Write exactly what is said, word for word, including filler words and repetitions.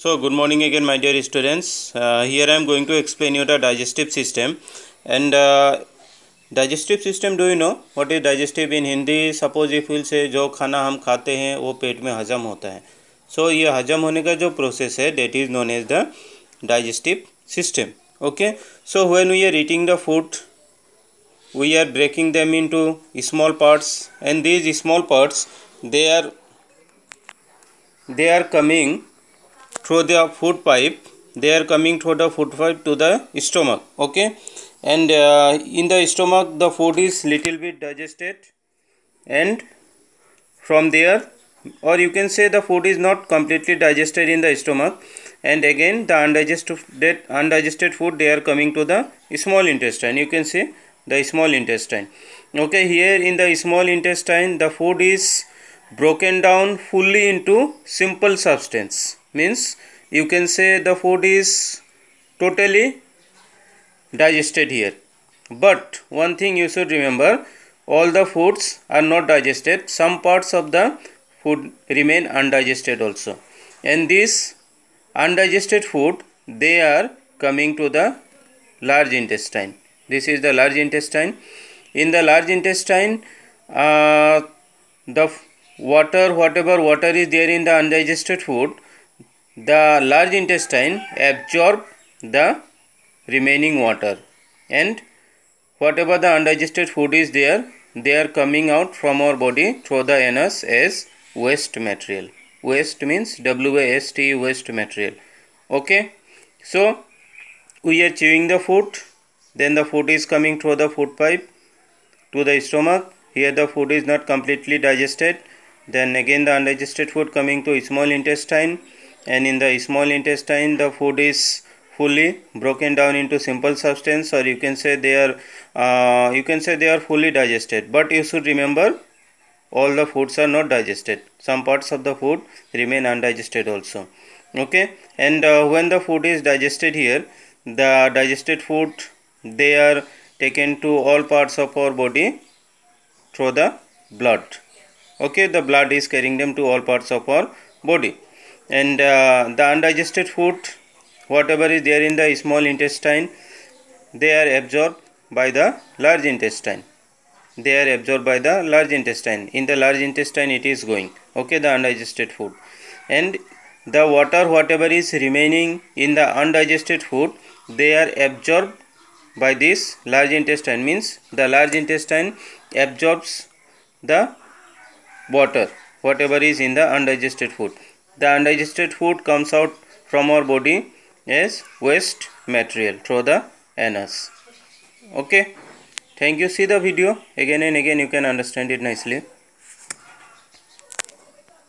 So good morning again, my dear students. Uh, here I am going to explain you the digestive system. And uh, digestive system, do you know what is digestive in Hindi? Suppose if we will say जो खाना हम खाते हैं वो पेट में हजम होता है. So ये हजम होने का जो प्रोसेस है that is known as the digestive system. Okay. So when we are eating the food, we are breaking them into small parts, and these small parts they are they are coming through the food pipe. They are coming through the food pipe to the stomach. Okay, and uh, in the stomach the food is little bit digested, and from there, or you can say the food is not completely digested in the stomach, and again the undigested that undigested food they are coming to the small intestine. You can see the small intestine. Okay, here in the small intestine the food is broken down fully into simple substance. Means you can say the food is totally digested here. But one thing you should remember, all the foods are not digested. Some parts of the food remain undigested also, and this undigested food they are coming to the large intestine. This is the large intestine. In the large intestine, uh, the water, whatever water is there in the undigested food, the large intestine absorb the remaining water, and whatever the undigested food is there, they are coming out from our body through the anus as waste material. Waste means W A S T, waste material. Okay, so we are chewing the food, then the food is coming through the food pipe to the stomach. Here the food is not completely digested. Then again the undigested food coming to small intestine, and in the small intestine the food is fully broken down into simple substance, or you can say they are uh, you can say they are fully digested. But you should remember, all the foods are not digested. Some parts of the food remain undigested also. Okay, and uh, when the food is digested here, the digested food they are taken to all parts of our body through the blood. Okay, the blood is carrying them to all parts of our body, and uh, the undigested food, whatever is there in the small intestine, they are absorbed by the large intestine. They are absorbed by the large intestine. In the large intestine it is going. Okay, the undigested food, and the water, whatever is remaining in the undigested food, they are absorbed by this large intestine. Means the large intestine absorbs the water, whatever is in the undigested food. The undigested food comes out from our body as waste material through the anus. Okay, thank you. See the video again and again, you can understand it nicely.